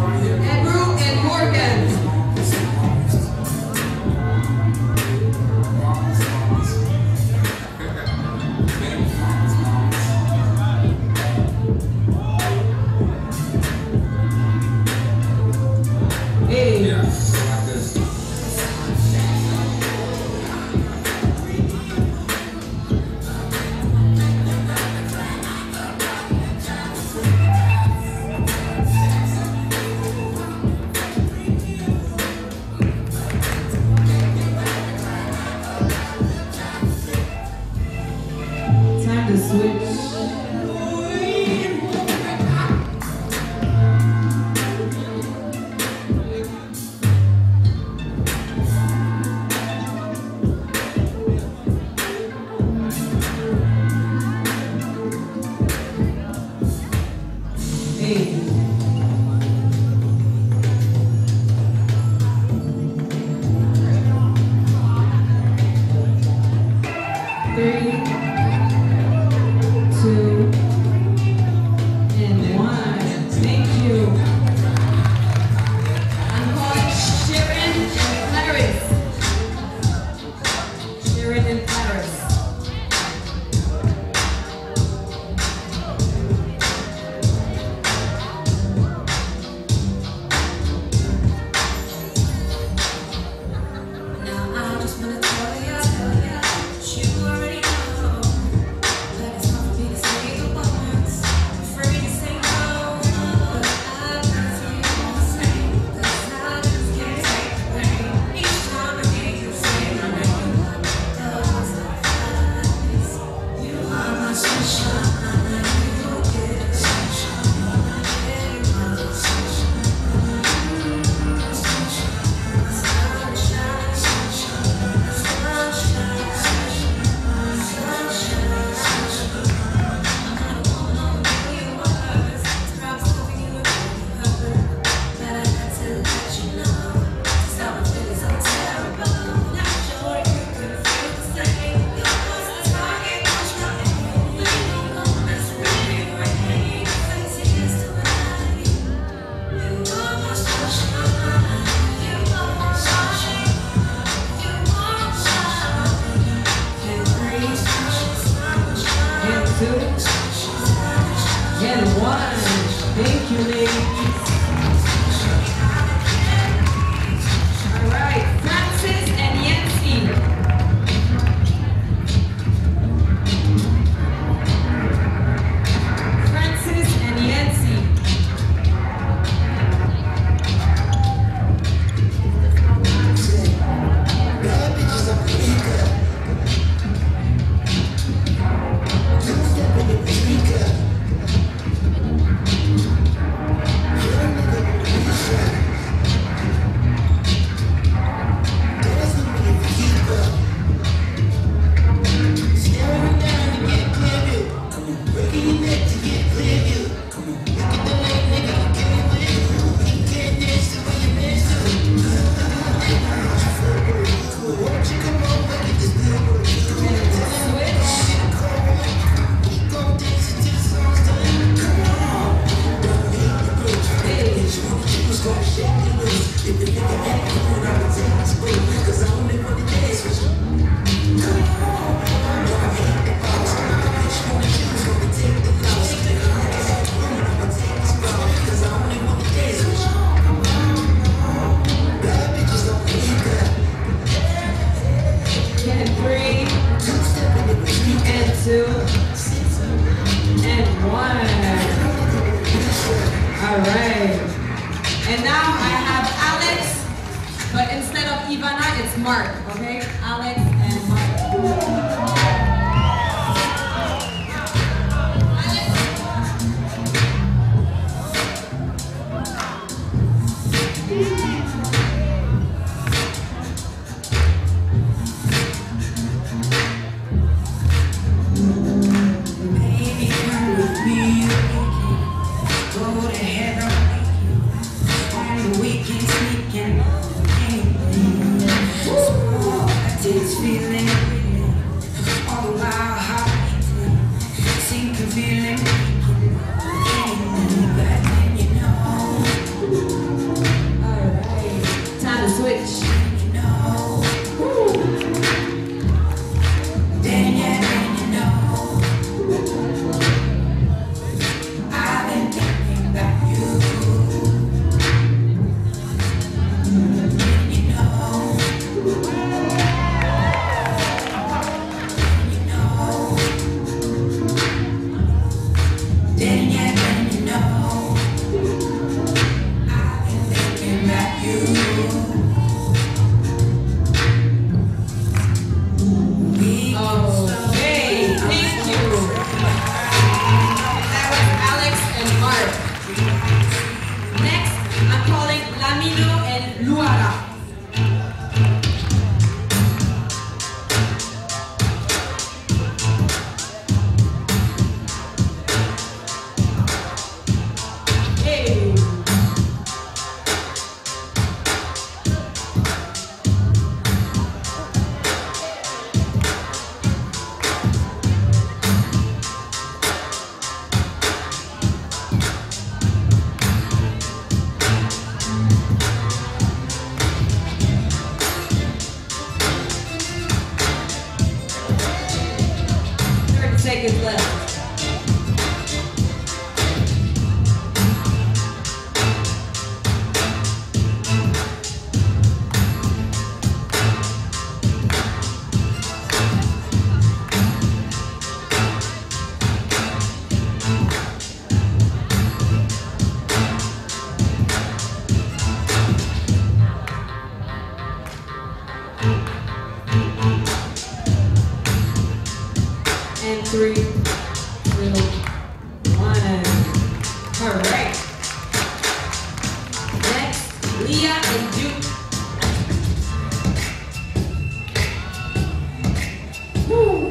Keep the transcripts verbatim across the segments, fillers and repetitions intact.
Andrew and Morgan. Hey. Yeah, like this. Time to switch. Hey. Three, two, and one. Thank you. I'm calling Sharon and Clarice. Sharon and Clarice. Now I just wanna tell you, that you already know that it's not for me to say the words, afraid to say no, but I got you all the same, 'cause I just can't take the pain. Each time I hear you say my name, those eyes, you are my sunshine, you get sunshine, yeah, you are my sunshine, sunshine, sunshine, And two, and one. Thank you, ladies. All right, Francis and Yancy. Francis and Yancy. And three, and two, and one. All right. And now I have Alex, but instead of Ivana, it's Mark, okay? Alex and Mark. Baby, come with me, go to heaven, on the weekend sneaking, small, I taste feeling, Luara. Hey. thirty seconds left. And three, two, one. All right. Next, Leah and Duke. Woo.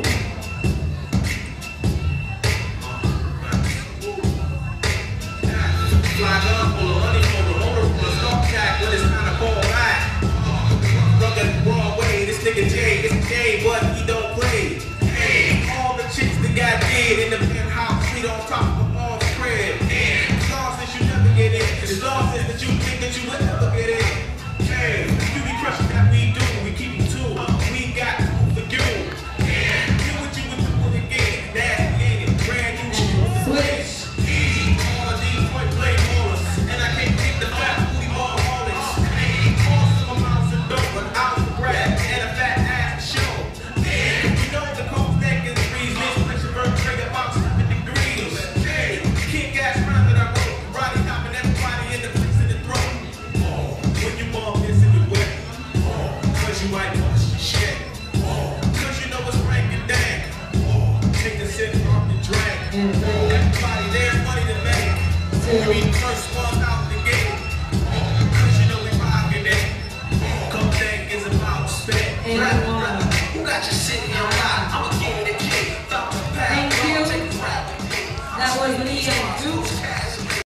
Fly gun full of money for the motor full of stock jack when it's time to fall back. Rugged Broadway, this nigga Jay, it's Jay, but he don't play. Hey, all the chicks that got dead in the penthouse, we don't talk for all spread. As long as you never get in, as long as that you think that you would never get in. Hey, you be crushing that we do, we keep it too. We got two for you. Do what you would do again. That's the ain't it. Brand new shit. Switch. All of these point play ballers, and I can't take the fat booty ball haulers. Awesome amounts of dope, but out of breath and a fat ass to show. You know the cold stack is freeze, this pressure bird trade about seven degrees. Hey, kick ass round that I wrote, Roddy hopping everybody in the place in the throat. Oh, when you bump this in the whip, oh, cause you might bust your shit. Oh, cause you know it's rank and dank. Oh, take a sip off the drink. Oh, everybody there's money to make. We the first one out the gate. Oh, cause you know we rockin' it. Oh, come think is about spit. And Rap, one. rap. You got your city